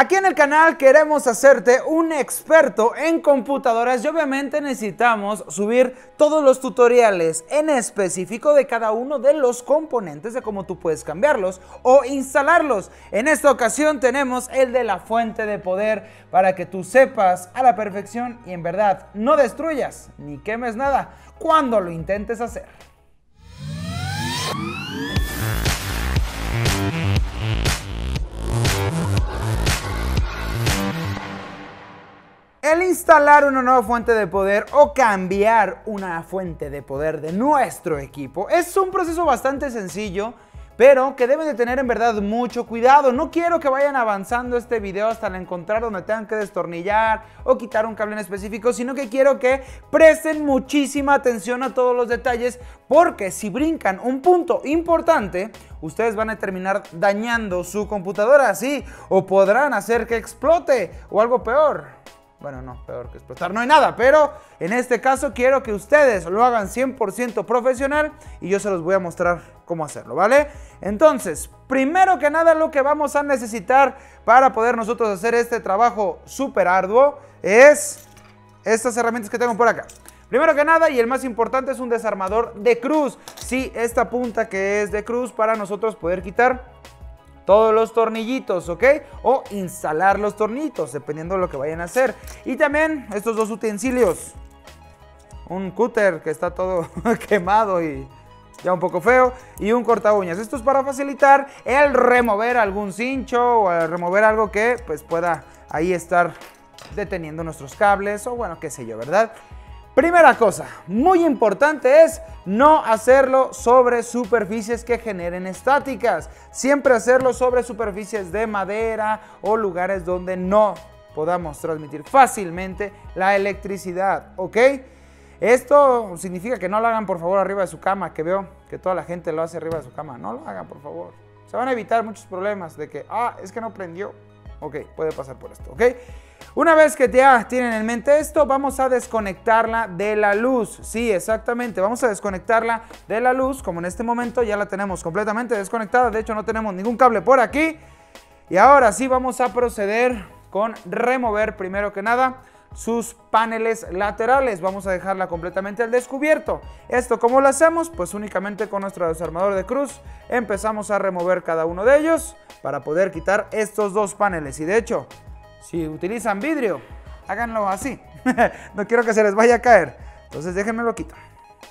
Aquí en el canal queremos hacerte un experto en computadoras y obviamente necesitamos subir todos los tutoriales en específico de cada uno de los componentes de cómo tú puedes cambiarlos o instalarlos. En esta ocasión tenemos el de la fuente de poder para que tú sepas a la perfección y en verdad no destruyas ni quemes nada cuando lo intentes hacer. El instalar una nueva fuente de poder o cambiar una fuente de poder de nuestro equipo es un proceso bastante sencillo, pero que deben de tener en verdad mucho cuidado. No quiero que vayan avanzando este video hasta encontrar donde tengan que destornillar o quitar un cable en específico, sino que quiero que presten muchísima atención a todos los detalles, porque si brincan un punto importante, ustedes van a terminar dañando su computadora así, o podrán hacer que explote, o algo peor. Bueno, no, peor que explotar no hay nada, pero en este caso quiero que ustedes lo hagan 100% profesional y yo se los voy a mostrar cómo hacerlo, ¿vale? Entonces, primero que nada lo que vamos a necesitar para poder nosotros hacer este trabajo súper arduo es estas herramientas que tengo por acá. Primero que nada y el más importante es un desarmador de cruz. Sí, esta punta que es de cruz para nosotros poder quitar todos los tornillitos, ¿ok? O instalar los tornillitos, dependiendo de lo que vayan a hacer. Y también estos dos utensilios. Un cúter que está todo quemado y ya un poco feo. Y un corta uñas. Esto es para facilitar el remover algún cincho o el remover algo que pues pueda ahí estar deteniendo nuestros cables o bueno, qué sé yo, ¿verdad? Primera cosa, muy importante es no hacerlo sobre superficies que generen estáticas. Siempre hacerlo sobre superficies de madera o lugares donde no podamos transmitir fácilmente la electricidad, ¿ok? Esto significa que no lo hagan por favor arriba de su cama, que veo que toda la gente lo hace arriba de su cama. No lo hagan por favor. Se van a evitar muchos problemas de que, es que no prendió. Ok, puede pasar por esto, ¿ok? Una vez que ya tienen en mente esto, vamos a desconectarla de la luz. Sí, exactamente, vamos a desconectarla de la luz, como en este momento ya la tenemos completamente desconectada. De hecho, no tenemos ningún cable por aquí. Y ahora sí vamos a proceder con remover, primero que nada, sus paneles laterales. Vamos a dejarla completamente al descubierto. ¿Esto cómo lo hacemos? Pues únicamente con nuestro desarmador de cruz empezamos a remover cada uno de ellos para poder quitar estos dos paneles. Y de hecho, si utilizan vidrio, háganlo así. No quiero que se les vaya a caer. Entonces déjenme lo quito.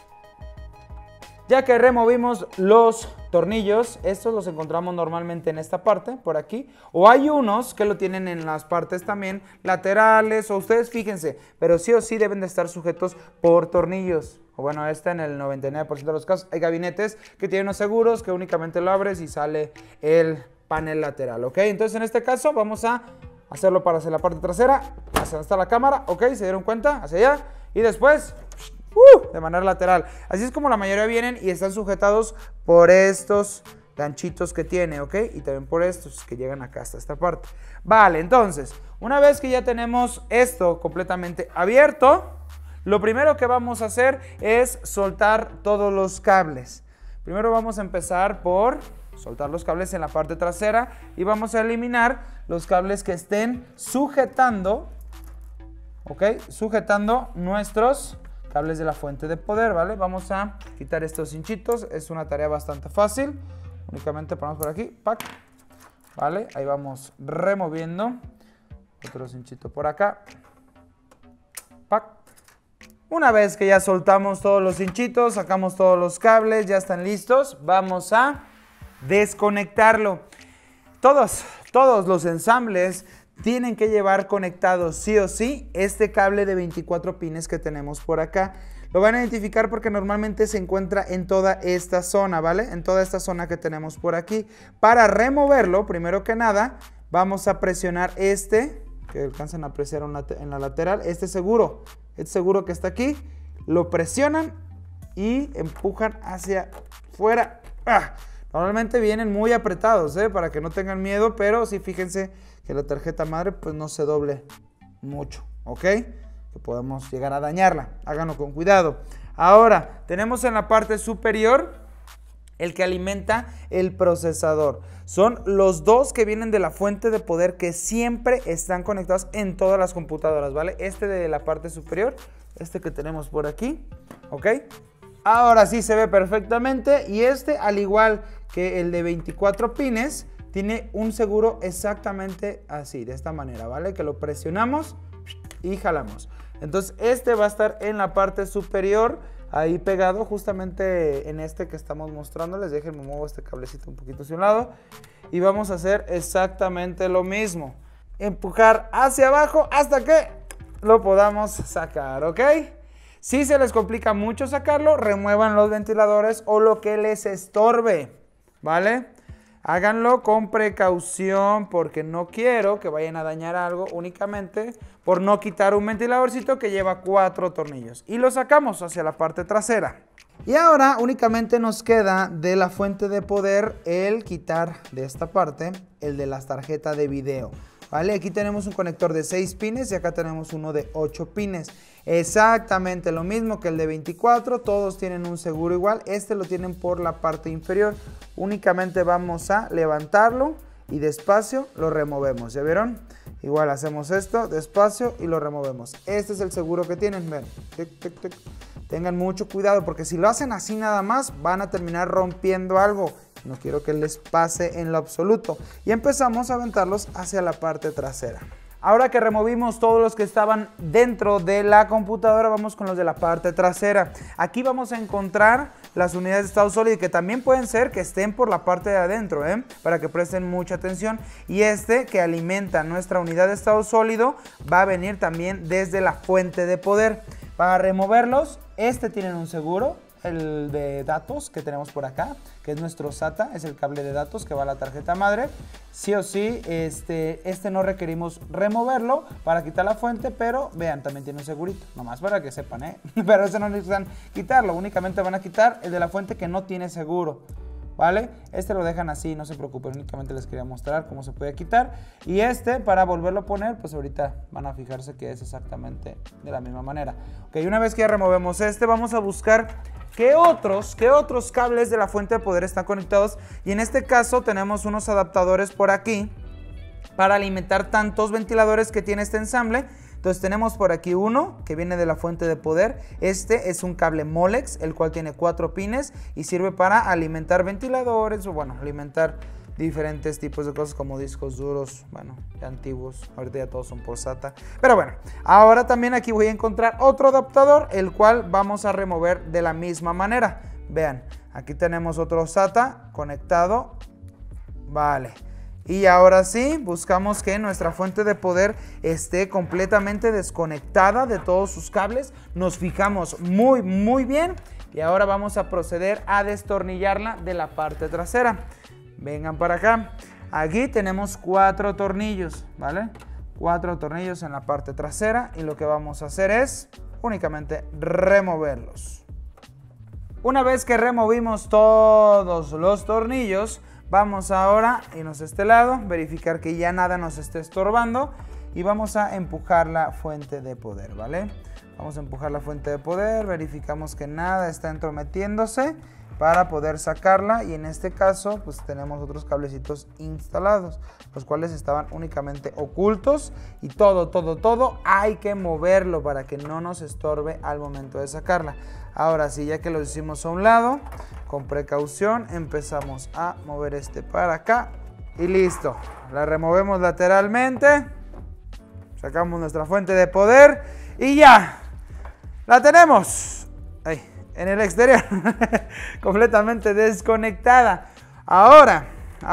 Ya que removimos los tornillos, estos los encontramos normalmente en esta parte, por aquí. O hay unos que lo tienen en las partes también laterales, o ustedes fíjense. Pero sí o sí deben de estar sujetos por tornillos. O bueno, en el 99% de los casos hay gabinetes que tienen unos seguros que únicamente lo abres y sale el panel lateral, ¿ok? Entonces en este caso vamos a hacerlo para hacer la parte trasera, hacia donde está la cámara, ¿ok? ¿Se dieron cuenta? Hacia allá. Y después de manera lateral. Así es como la mayoría vienen y están sujetados por estos ganchitos que tiene, ¿ok? Y también por estos que llegan acá hasta esta parte. Vale, entonces, una vez que ya tenemos esto completamente abierto, lo primero que vamos a hacer es soltar todos los cables. Primero vamos a empezar por soltar los cables en la parte trasera y vamos a eliminar los cables que estén sujetando, ¿ok? Sujetando nuestros cables de la fuente de poder, ¿vale? Vamos a quitar estos hinchitos, es una tarea bastante fácil, únicamente ponemos por aquí, ¡pac! ¿Vale? Ahí vamos removiendo, otro hinchito por acá, ¡pac! Una vez que ya soltamos todos los hinchitos, sacamos todos los cables, ya están listos, vamos a desconectarlo. Todos los ensambles tienen que llevar conectados sí o sí este cable de 24 pines que tenemos por acá. Lo van a identificar porque normalmente se encuentra en toda esta zona, ¿vale? En toda esta zona que tenemos por aquí. Para removerlo, primero que nada, vamos a presionar este, que alcanzan a apreciar en la lateral, este seguro que está aquí, lo presionan y empujan hacia fuera. Normalmente vienen muy apretados, para que no tengan miedo, pero sí fíjense que la tarjeta madre pues no se doble mucho, ¿ok? Que podemos llegar a dañarla, háganlo con cuidado. Ahora, tenemos en la parte superior el que alimenta el procesador. Son los dos que vienen de la fuente de poder que siempre están conectados en todas las computadoras, ¿vale? Este de la parte superior, este que tenemos por aquí, ¿ok? Ahora sí se ve perfectamente y este, al igual que el de 24 pines, tiene un seguro exactamente así, de esta manera, ¿vale? Que lo presionamos y jalamos. Entonces este va a estar en la parte superior, ahí pegado justamente en este que estamos mostrándoles. Déjenme mover este cablecito un poquito hacia un lado y vamos a hacer exactamente lo mismo. Empujar hacia abajo hasta que lo podamos sacar, ¿ok? Si se les complica mucho sacarlo, remuevan los ventiladores o lo que les estorbe, ¿vale? Háganlo con precaución porque no quiero que vayan a dañar algo únicamente por no quitar un ventiladorcito que lleva 4 tornillos. Y lo sacamos hacia la parte trasera. Y ahora únicamente nos queda de la fuente de poder el quitar de esta parte el de las tarjetas de video. ¿Vale? Aquí tenemos un conector de 6 pines y acá tenemos uno de 8 pines. Exactamente lo mismo que el de 24, todos tienen un seguro igual. Este lo tienen por la parte inferior. Únicamente vamos a levantarlo y despacio lo removemos. ¿Ya vieron? Igual hacemos esto, despacio y lo removemos. Este es el seguro que tienen. Ven. Tic, tic, tic. Tengan mucho cuidado porque si lo hacen así nada más van a terminar rompiendo algo. No quiero que les pase en lo absoluto. Y empezamos a aventarlos hacia la parte trasera. Ahora que removimos todos los que estaban dentro de la computadora, vamos con los de la parte trasera. Aquí vamos a encontrar las unidades de estado sólido que también pueden ser que estén por la parte de adentro, para que presten mucha atención. Y este que alimenta nuestra unidad de estado sólido va a venir también desde la fuente de poder. Para removerlos, tienen un seguro. El de datos que tenemos por acá, que es nuestro SATA, es el cable de datos que va a la tarjeta madre. Sí o sí, no requerimos removerlo para quitar la fuente, pero vean, también tiene un segurito, nomás para que sepan, pero ese no necesitan quitarlo, únicamente van a quitar el de la fuente que no tiene seguro, ¿vale? Lo dejan así, no se preocupen, únicamente les quería mostrar cómo se puede quitar. Y para volverlo a poner, pues ahorita van a fijarse que es exactamente de la misma manera. Ok, una vez que ya removemos vamos a buscar ¿qué otros cables de la fuente de poder están conectados? Y en este caso tenemos unos adaptadores por aquí para alimentar tantos ventiladores que tiene este ensamble. Entonces tenemos por aquí uno que viene de la fuente de poder. Este es un cable Molex, el cual tiene 4 pines y sirve para alimentar ventiladores o bueno, alimentar diferentes tipos de cosas como discos duros, bueno, ya antiguos, ahorita ya todos son por SATA. Pero bueno, ahora también aquí voy a encontrar otro adaptador, el cual vamos a remover de la misma manera. Vean, aquí tenemos otro SATA conectado, vale. Y ahora sí, buscamos que nuestra fuente de poder esté completamente desconectada de todos sus cables. Nos fijamos muy bien y ahora vamos a proceder a destornillarla de la parte trasera. Vengan para acá. Aquí tenemos 4 tornillos, ¿vale? 4 tornillos en la parte trasera y lo que vamos a hacer es únicamente removerlos. Una vez que removimos todos los tornillos, vamos ahora a irnos a este lado, verificar que ya nada nos esté estorbando y vamos a empujar la fuente de poder, ¿vale? Vamos a empujar la fuente de poder, verificamos que nada está entrometiéndose para poder sacarla y en este caso pues tenemos otros cablecitos instalados, los cuales estaban únicamente ocultos y todo hay que moverlo para que no nos estorbe al momento de sacarla. Ahora sí, ya que lo hicimos a un lado, con precaución empezamos a mover para acá y listo. La removemos lateralmente, sacamos nuestra fuente de poder y ya la tenemos ahí en el exterior, completamente desconectada. Ahora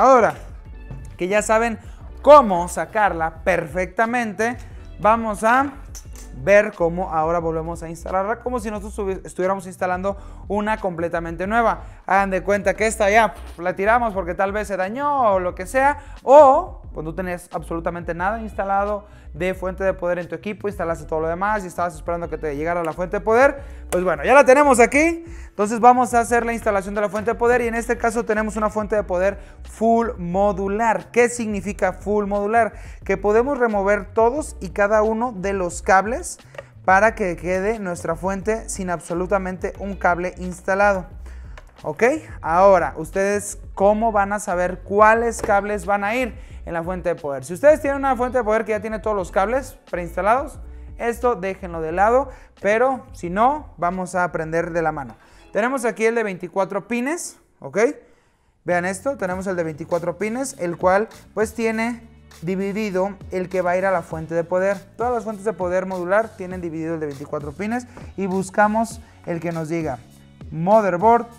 que ya saben cómo sacarla perfectamente, vamos a ver cómo ahora volvemos a instalarla como si nosotros estuviéramos instalando una completamente nueva. Hagan de cuenta que esta ya la tiramos porque tal vez se dañó o lo que sea, o cuando tú tenías absolutamente nada instalado de fuente de poder en tu equipo, instalaste todo lo demás y estabas esperando que te llegara la fuente de poder, pues bueno, ya la tenemos aquí. Entonces vamos a hacer la instalación de la fuente de poder y en este caso tenemos una fuente de poder full modular. ¿Qué significa full modular? Que podemos remover todos y cada uno de los cables para que quede nuestra fuente sin absolutamente un cable instalado. ¿Ok? Ahora, ustedes, ¿cómo van a saber cuáles cables van a ir en la fuente de poder? Si ustedes tienen una fuente de poder que ya tiene todos los cables preinstalados, esto déjenlo de lado, pero si no, vamos a aprender de la mano. Tenemos aquí el de 24 pines, ¿ok? Vean esto, tenemos el de 24 pines, el cual pues tiene dividido el que va a ir a la fuente de poder. Todas las fuentes de poder modular tienen dividido el de 24 pines y buscamos el que nos diga motherboard,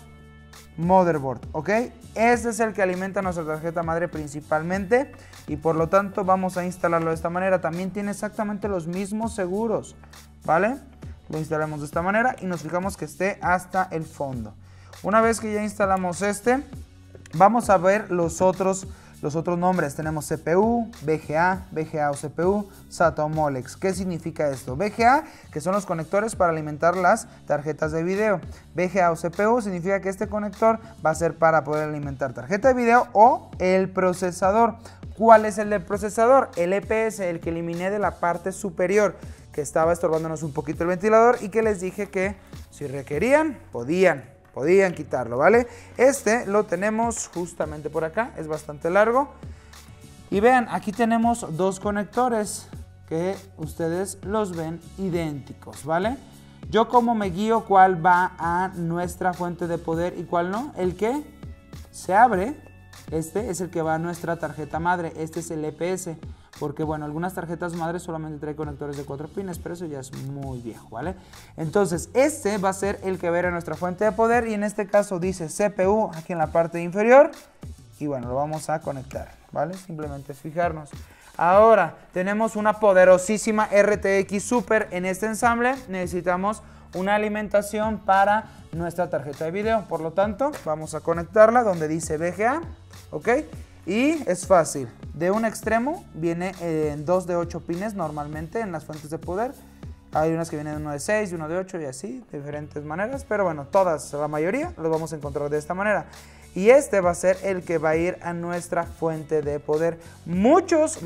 ¿ok? Este es el que alimenta nuestra tarjeta madre principalmente y por lo tanto vamos a instalarlo de esta manera. También tiene exactamente los mismos seguros, ¿vale? Lo instalamos de esta manera y nos fijamos que esté hasta el fondo. Una vez que ya instalamos este, vamos a ver los otros nombres. Tenemos CPU, VGA o CPU, SATA o Molex. ¿Qué significa esto? VGA, que son los conectores para alimentar las tarjetas de video. VGA o CPU significa que este conector va a ser para poder alimentar tarjeta de video o el procesador. ¿Cuál es el del procesador? El EPS, el que eliminé de la parte superior, que estaba estorbándonos un poquito el ventilador y que les dije que si requerían, podían quitarlo, ¿vale? Este lo tenemos justamente por acá, es bastante largo. Y vean, aquí tenemos dos conectores que ustedes los ven idénticos, ¿vale? Yo como me guío cuál va a nuestra fuente de poder y cuál no. El que se abre, este es el que va a nuestra tarjeta madre, este es el EPS. Porque bueno, algunas tarjetas madres solamente traen conectores de 4 pines, pero eso ya es muy viejo, ¿vale? Entonces, este va a ser el que va a ir a nuestra fuente de poder y en este caso dice CPU aquí en la parte inferior y bueno, lo vamos a conectar, ¿vale? Simplemente es fijarnos. Ahora, tenemos una poderosísima RTX Super en este ensamble, necesitamos una alimentación para nuestra tarjeta de video, por lo tanto, vamos a conectarla donde dice VGA, ¿ok? Y es fácil, de un extremo viene en 2 de 8 pines normalmente en las fuentes de poder. Hay unas que vienen de 1 de 6 y 1 de 8 y así, de diferentes maneras. Pero bueno, todas, la mayoría, los vamos a encontrar de esta manera. Y este va a ser el que va a ir a nuestra fuente de poder. Muchos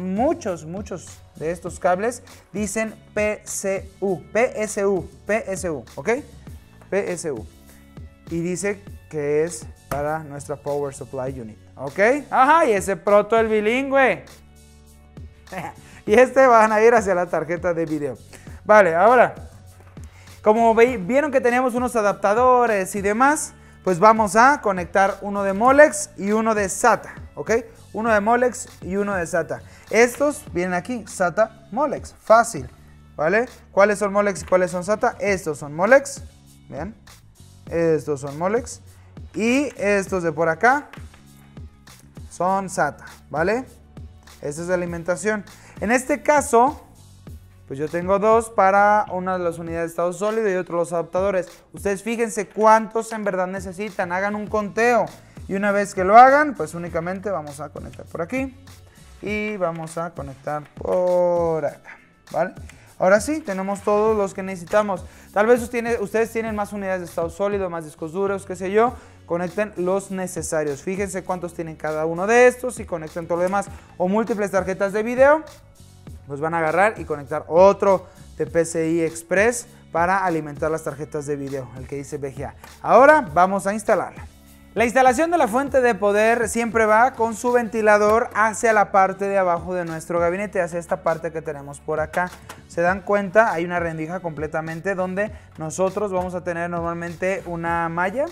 de estos cables dicen PSU, ¿ok? PSU. Y dice que es para nuestra Power Supply Unit. ¿Ok? Ajá, y ese proto el bilingüe. Y este van a ir hacia la tarjeta de video. Vale, ahora, como vieron que teníamos unos adaptadores y demás, pues vamos a conectar uno de Molex y uno de SATA. ¿Ok? Uno de Molex y uno de SATA. Estos vienen aquí, SATA, Molex. Fácil. ¿Vale? ¿Cuáles son Molex y cuáles son SATA? Estos son Molex. Vean. Estos son Molex. Y estos de por acá son SATA, ¿vale? Esta es la alimentación. En este caso, pues yo tengo dos para una de las unidades de estado sólido y otro los adaptadores. Ustedes fíjense cuántos en verdad necesitan, hagan un conteo. Y una vez que lo hagan, pues únicamente vamos a conectar por aquí y vamos a conectar por acá, ¿vale? Ahora sí, tenemos todos los que necesitamos. Tal vez ustedes tienen más unidades de estado sólido, más discos duros, qué sé yo. Conecten los necesarios. Fíjense cuántos tienen cada uno de estos y conecten todo lo demás. O múltiples tarjetas de video, pues van a agarrar y conectar otro de PCI Express para alimentar las tarjetas de video, el que dice VGA. Ahora vamos a instalarla. La instalación de la fuente de poder siempre va con su ventilador hacia la parte de abajo de nuestro gabinete, hacia esta parte que tenemos por acá. Se dan cuenta, hay una rendija completamente donde nosotros vamos a tener normalmente una malla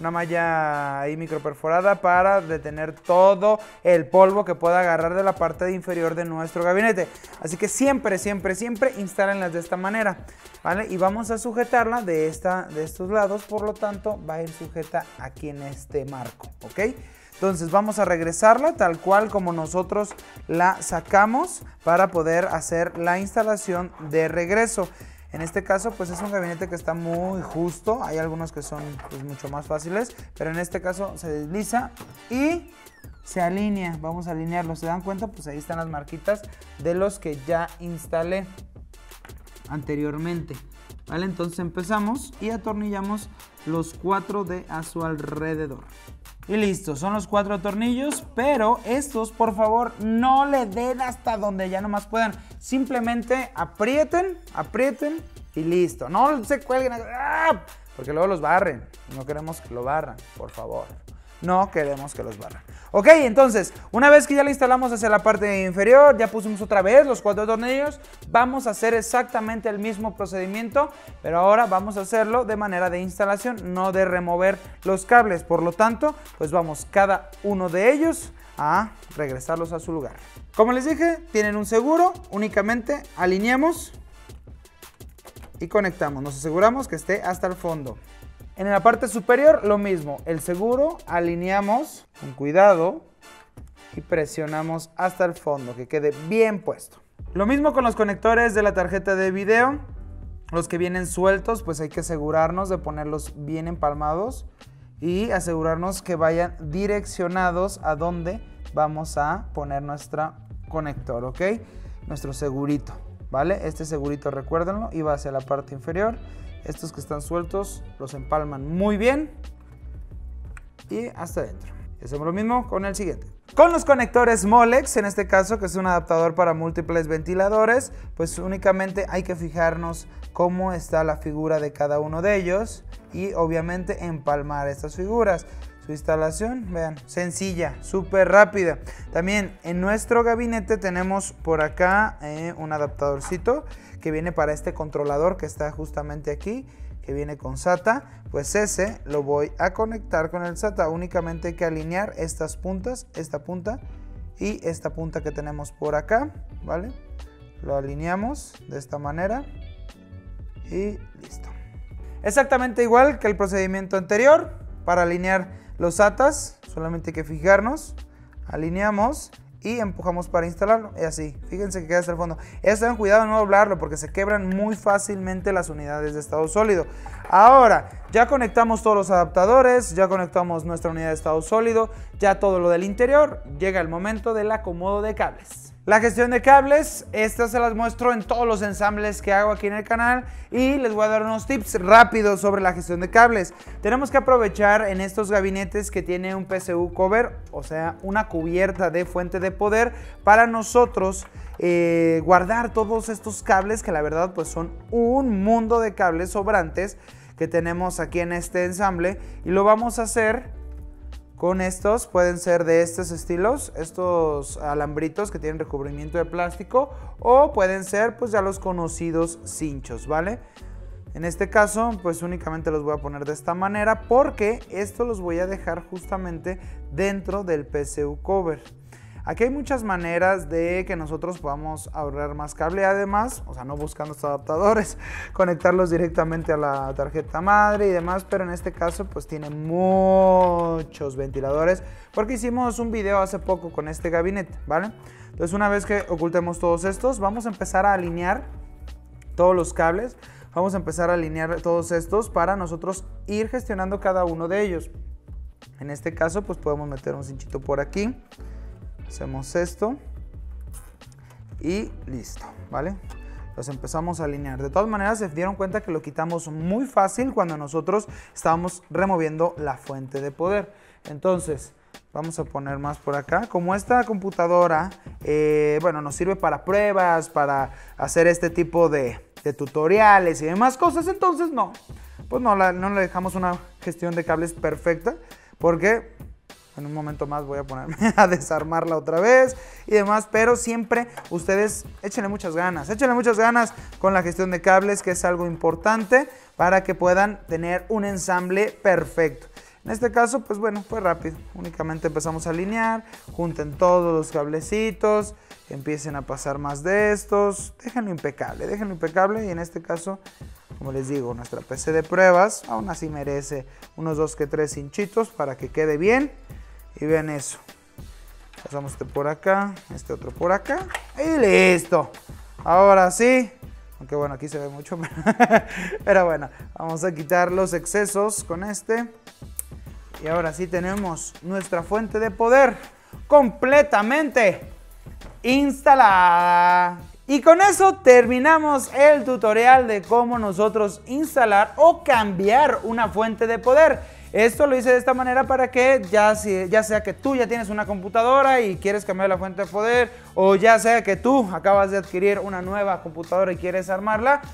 ahí microperforada para detener todo el polvo que pueda agarrar de la parte inferior de nuestro gabinete. Así que siempre instálenlas de esta manera, ¿vale? Y vamos a sujetarla de estos lados, por lo tanto va a ir sujeta aquí en este marco, ¿ok? Entonces vamos a regresarla tal cual como nosotros la sacamos para poder hacer la instalación de regreso. En este caso pues es un gabinete que está muy justo, hay algunos que son pues mucho más fáciles, pero en este caso se desliza y se alinea, vamos a alinearlo, ¿se dan cuenta? Pues ahí están las marquitas de los que ya instalé anteriormente, ¿vale? Entonces empezamos y atornillamos los 4 de a su alrededor. Y listo, son los 4 tornillos, pero estos por favor no le den hasta donde ya nomás puedan. Simplemente aprieten y listo. No se cuelguen, porque luego los barren. No queremos que lo barran, por favor. No queremos que los barran. Ok, entonces, una vez que ya le instalamos hacia la parte inferior, ya pusimos otra vez los 4 tornillos, vamos a hacer exactamente el mismo procedimiento, pero ahora vamos a hacerlo de manera de instalación, no de remover los cables. Por lo tanto, pues vamos cada uno de ellos a regresarlos a su lugar. Como les dije, tienen un seguro, únicamente alineamos y conectamos. Nos aseguramos que esté hasta el fondo. En la parte superior lo mismo, el seguro, alineamos con cuidado y presionamos hasta el fondo, que quede bien puesto. Lo mismo con los conectores de la tarjeta de video, los que vienen sueltos, pues hay que asegurarnos de ponerlos bien empalmados y asegurarnos que vayan direccionados a donde vamos a poner nuestro conector, ¿ok? Nuestro segurito, ¿vale? Este segurito, recuérdenlo, iba hacia la parte inferior. Estos que están sueltos los empalman muy bien y hasta adentro. Hacemos lo mismo con el siguiente. Con los conectores Molex, en este caso, que es un adaptador para múltiples ventiladores, pues únicamente hay que fijarnos cómo está la figura de cada uno de ellos y obviamente empalmar estas figuras. Su instalación, vean, sencilla, súper rápida. También en nuestro gabinete tenemos por acá un adaptadorcito que viene para este controlador que está justamente aquí, que viene con SATA. Pues ese lo voy a conectar con el SATA. Únicamente hay que alinear estas puntas, esta punta y esta punta que tenemos por acá, ¿vale? Lo alineamos de esta manera y listo. Exactamente igual que el procedimiento anterior. Para alinear los SATAs solamente hay que fijarnos, alineamos y empujamos para instalarlo, y así, fíjense que queda hasta el fondo. Tengan cuidado de no doblarlo porque se quebran muy fácilmente las unidades de estado sólido. Ahora, ya conectamos todos los adaptadores, ya conectamos nuestra unidad de estado sólido, ya todo lo del interior, llega el momento del acomodo de cables. La gestión de cables, estas se las muestro en todos los ensambles que hago aquí en el canal y les voy a dar unos tips rápidos sobre la gestión de cables. Tenemos que aprovechar en estos gabinetes que tiene un PSU cover, o sea, una cubierta de fuente de poder para nosotros guardar todos estos cables que la verdad pues son un mundo de cables sobrantes que tenemos aquí en este ensamble y lo vamos a hacer con estos. Pueden ser de estos estilos, estos alambritos que tienen recubrimiento de plástico, o pueden ser pues ya los conocidos cinchos, ¿vale? En este caso pues únicamente los voy a poner de esta manera porque estos los voy a dejar justamente dentro del PSU cover. Aquí hay muchas maneras de que nosotros podamos ahorrar más cable, además, o sea, no buscando estos adaptadores, conectarlos directamente a la tarjeta madre y demás, pero en este caso pues tiene muchos ventiladores porque hicimos un video hace poco con este gabinete, ¿vale? Entonces una vez que ocultemos todos estos, vamos a empezar a alinear todos los cables, vamos a empezar a alinear todos estos para nosotros ir gestionando cada uno de ellos. En este caso pues podemos meter un cinchito por aquí. Hacemos esto y listo, ¿vale? Los empezamos a alinear. De todas maneras, se dieron cuenta que lo quitamos muy fácil cuando nosotros estábamos removiendo la fuente de poder. Entonces, vamos a poner más por acá. Como esta computadora, bueno, nos sirve para pruebas, para hacer este tipo de tutoriales y demás cosas, entonces no le dejamos una gestión de cables perfecta porque en un momento más voy a ponerme a desarmarla otra vez y demás, pero siempre ustedes échenle muchas ganas con la gestión de cables, que es algo importante para que puedan tener un ensamble perfecto. En este caso, pues bueno, fue rápido. Únicamente empezamos a alinear, junten todos los cablecitos, empiecen a pasar más de estos, déjenlo impecable y en este caso, como les digo, nuestra PC de pruebas aún así merece unos 2 que 3 hinchitos para que quede bien. Y vean eso. Pasamos este por acá, este otro por acá y listo. Ahora sí, aunque bueno, aquí se ve mucho, pero bueno, vamos a quitar los excesos con este. Y ahora sí tenemos nuestra fuente de poder completamente instalada. Y con eso terminamos el tutorial de cómo nosotros instalar o cambiar una fuente de poder. Esto lo hice de esta manera para que ya sea que tú ya tienes una computadora y quieres cambiar la fuente de poder, o ya sea que tú acabas de adquirir una nueva computadora y quieres armarla,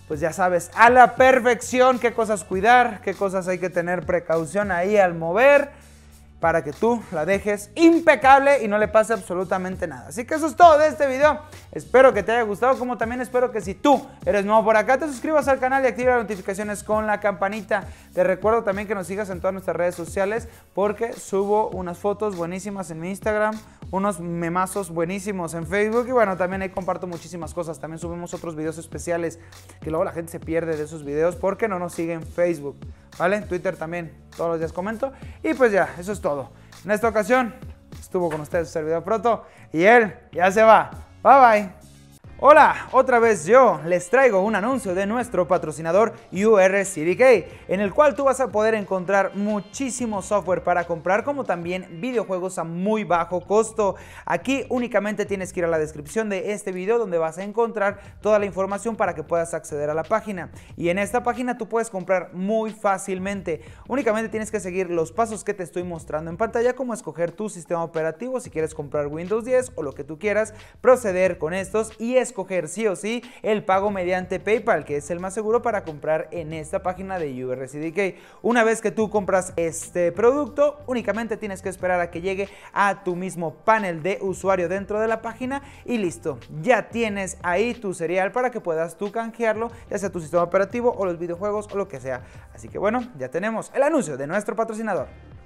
pues ya sabes a la perfección qué cosas cuidar, qué cosas hay que tener precaución ahí al mover, para que tú la dejes impecable y no le pase absolutamente nada. Así que eso es todo de este video. Espero que te haya gustado, como también espero que si tú eres nuevo por acá, te suscribas al canal y active las notificaciones con la campanita. Te recuerdo también que nos sigas en todas nuestras redes sociales, porque subo unas fotos buenísimas en mi Instagram, unos memazos buenísimos en Facebook, y bueno, también ahí comparto muchísimas cosas. También subimos otros videos especiales que luego la gente se pierde de esos videos porque no nos sigue en Facebook, ¿vale? En Twitter también todos los días comento. Y pues ya, eso es todo. En esta ocasión estuvo con ustedes su servidor Proto y él ya se va. Bye bye. Hola, otra vez yo les traigo un anuncio de nuestro patrocinador URCDK, en el cual tú vas a poder encontrar muchísimo software para comprar, como también videojuegos a muy bajo costo. Aquí únicamente tienes que ir a la descripción de este video, donde vas a encontrar toda la información para que puedas acceder a la página. Y en esta página tú puedes comprar muy fácilmente. Únicamente tienes que seguir los pasos que te estoy mostrando en pantalla, como escoger tu sistema operativo, si quieres comprar Windows 10 o lo que tú quieras, proceder con estos y escoger sí o sí el pago mediante PayPal, que es el más seguro para comprar en esta página de URCDK. Una vez que tú compras este producto, únicamente tienes que esperar a que llegue a tu mismo panel de usuario dentro de la página y listo, ya tienes ahí tu cereal para que puedas tú canjearlo, ya sea tu sistema operativo o los videojuegos o lo que sea. Así que bueno, ya tenemos el anuncio de nuestro patrocinador.